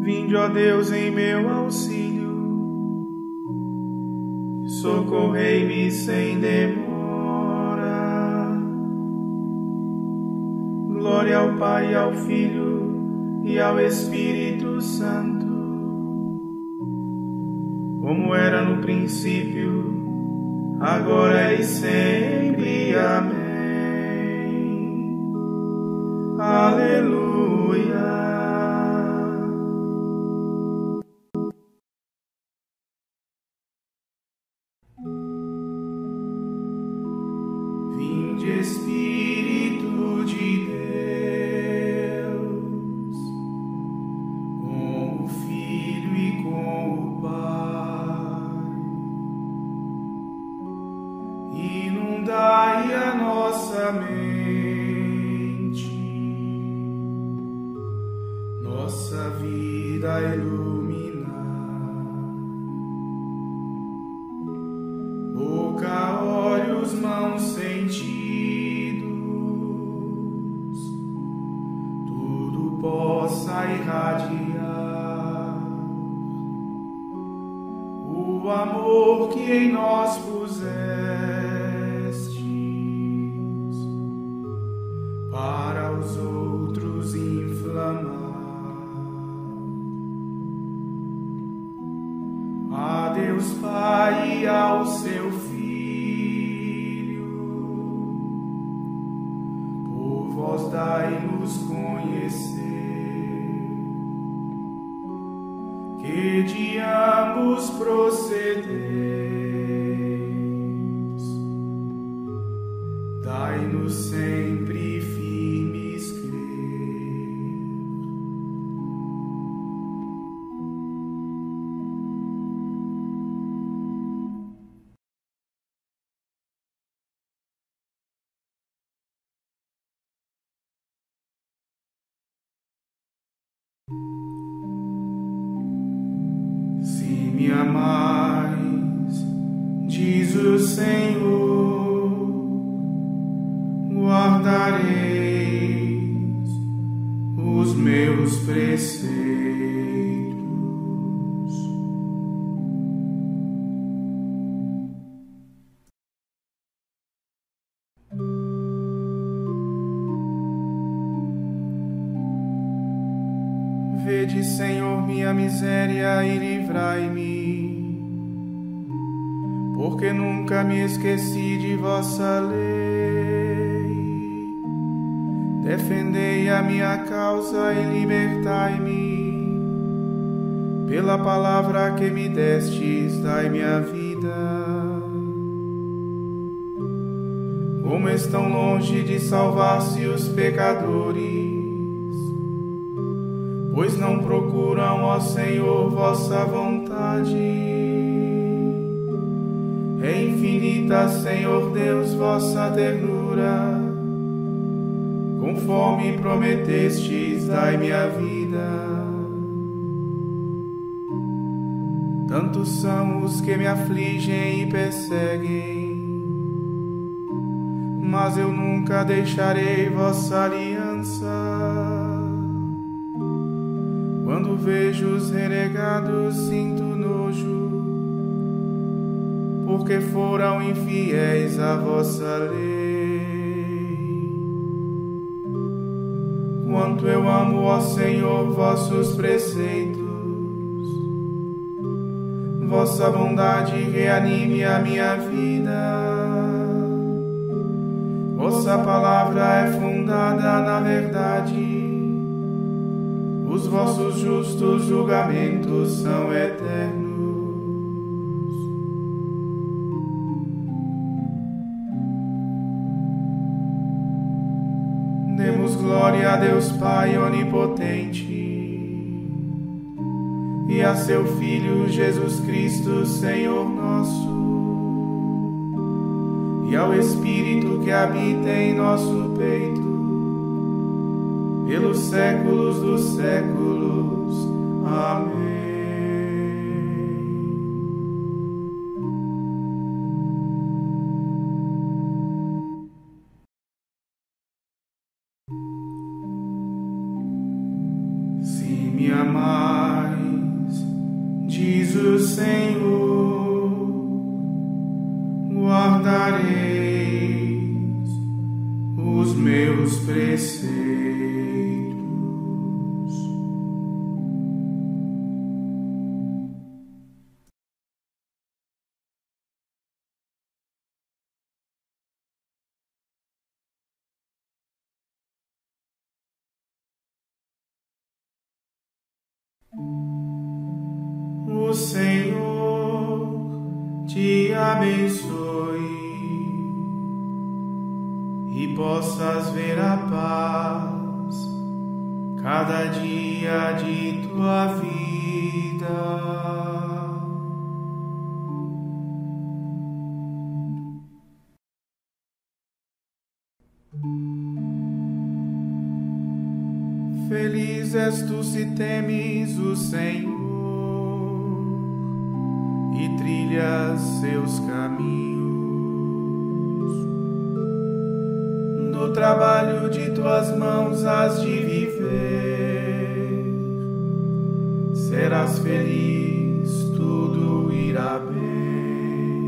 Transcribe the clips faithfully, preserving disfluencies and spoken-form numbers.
Vinde, ó Deus, em meu auxílio, socorrei-me sem demora. Glória ao Pai, ao Filho e ao Espírito Santo, como era no princípio, agora e sempre. Amém. Aleluia. Vinde, Espírito de Deus, com o Filho e com o Pai, inundai a nossa mente, nossa vida iluminar. Boca, olhos, mãos, sentidos, tudo possa irradiar o amor que em nós pusestes, para os outros inflamar. A Deus Pai e ao seu Filho, por vós dai-nos conhecer que de ambos procedeis. Dai-nos sempre firmes crer. Se me amais, diz o Senhor, guardareis os meus preceitos. Vede, Senhor, minha miséria e livrai-me, porque nunca me esqueci de vossa lei. Defendei a minha causa e libertai-me, pela palavra que me destes, dai-me a vida. Como estão longe de salvar-se os pecadores, pois não procuram, ó Senhor, vossa vontade. É infinita, Senhor Deus, vossa ternura, conforme prometestes, dai-me a vida. Tantos são os que me afligem e perseguem, mas eu nunca deixarei vossa aliança. Quando vejo os renegados, sinto nojo, porque foram infiéis à vossa lei. Quanto eu amo, ó Senhor, vossos preceitos, vossa bondade reanime a minha vida. Vossa palavra é fundada na verdade, os vossos justos julgamentos são eternos. Demos glória a Deus Pai onipotente e a seu Filho Jesus Cristo, Senhor nosso, e ao Espírito que habita em nosso peito, pelos séculos dos séculos. Amém. Se me amar, diz o Senhor, guardareis os meus preceitos. O Senhor te abençoe e possas ver a paz cada dia de tua vida. Feliz és tu se temes o Senhor e trilhas seus caminhos. No trabalho de tuas mãos has de viver. Serás feliz, tudo irá bem.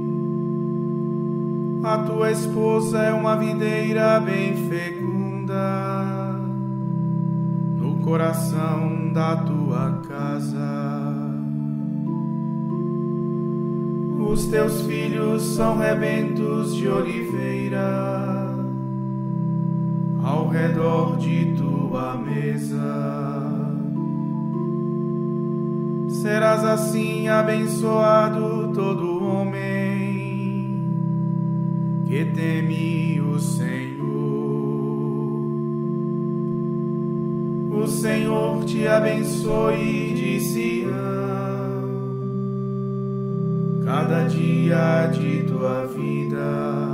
A tua esposa é uma videira bem fecunda no coração da tua casa. Os teus filhos são rebentos de oliveira ao redor de tua mesa. Serás assim abençoado todo homem que teme o Senhor. O Senhor te abençoe de Sião cada dia de tua vida,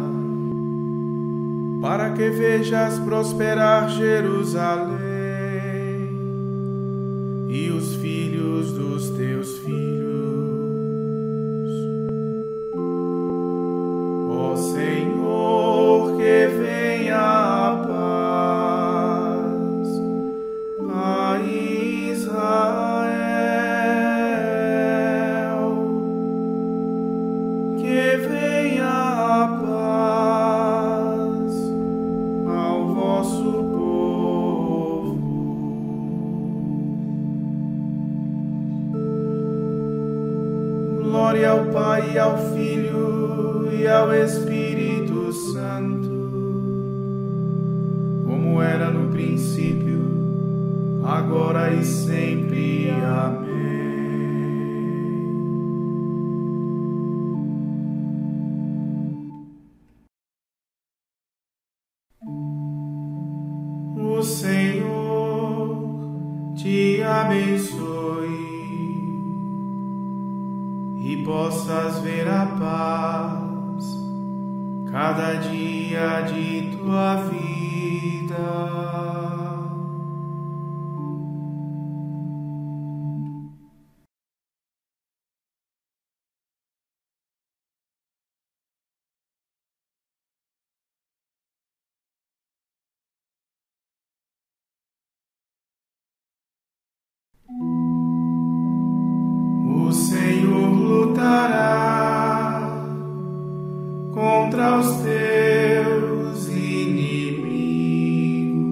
para que vejas prosperar Jerusalém e os filhos dos teus filhos. Ó Senhor, que venha a paz a Israel. Que venha a paz ao vosso povo. Glória ao Pai, ao Filho e ao Espírito Santo, como era no princípio, agora e sempre. Amém. O Senhor te abençoe e possas ver a paz cada dia de tua vida. O Senhor lutará contra os teus inimigos.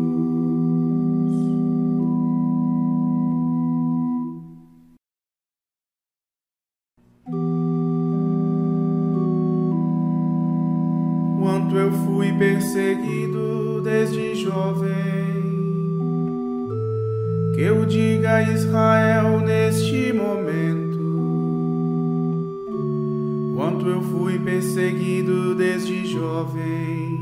Quanto eu fui perseguido desde jovem, que eu diga a Israel neste momento. Quanto eu fui perseguido desde jovem,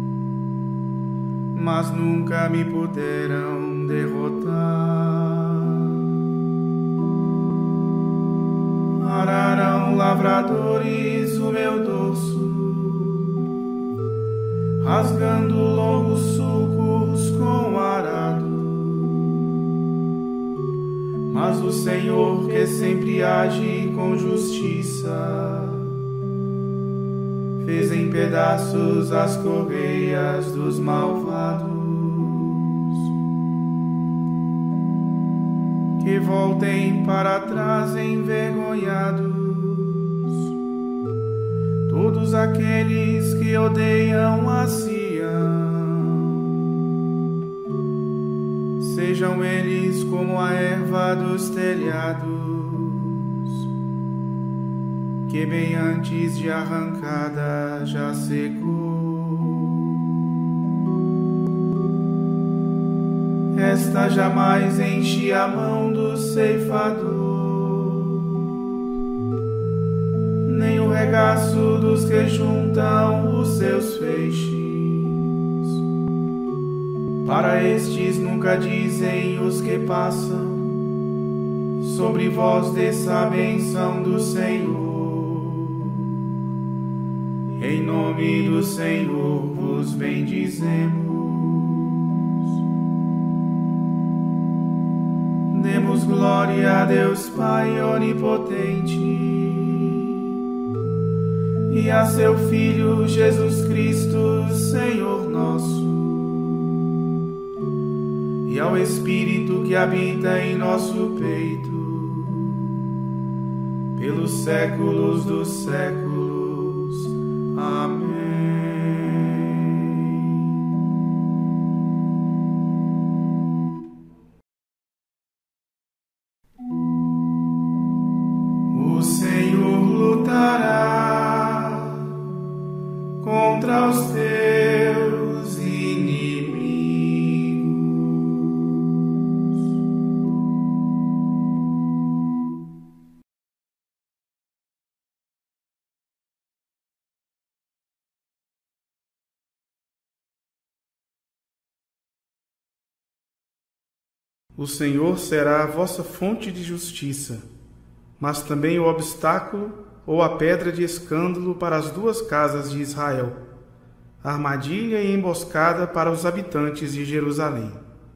mas nunca me puderam derrotar. Ararão lavradores o meu dorso, rasgando longos sulcos com arado. Mas o Senhor, que sempre age com justiça, fez em pedaços as correias dos malvados. que voltem para trás envergonhados todos aqueles que odeiam a Sião. Sejam eles como a erva dos telhados, que bem antes de arrancada já secou. Esta jamais enche a mão do ceifador, nem o regaço dos que juntam os seus feixes. Para estes nunca dizem os que passam, sobre vós desça a bênção do Senhor. Em nome do Senhor vos bendizemos. Demos glória a Deus Pai onipotente e a seu Filho Jesus Cristo, Senhor nosso, e ao Espírito que habita em nosso peito, pelos séculos dos séculos. Amém. O Senhor lutará contra os teus inimigos. O Senhor será a vossa fonte de justiça, mas também o obstáculo ou a pedra de escândalo para as duas casas de Israel, armadilha e emboscada para os habitantes de Jerusalém.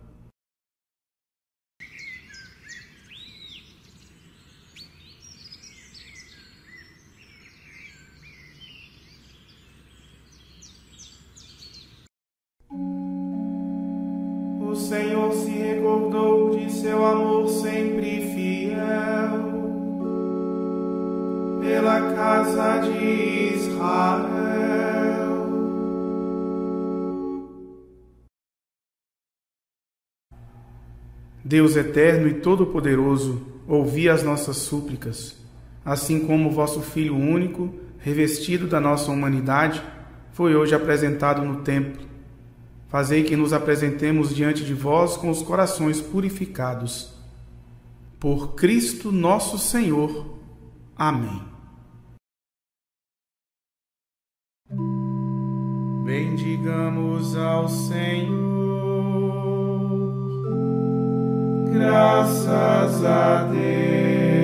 O Senhor se recordou de seu amor sempre fiel pela casa de Israel. Deus eterno e todo-poderoso, ouvi as nossas súplicas, assim como o vosso Filho único, revestido da nossa humanidade, foi hoje apresentado no templo. Fazei que nos apresentemos diante de vós com os corações purificados. Por Cristo nosso Senhor. Amém. Bendigamos ao Senhor. Graças a Deus.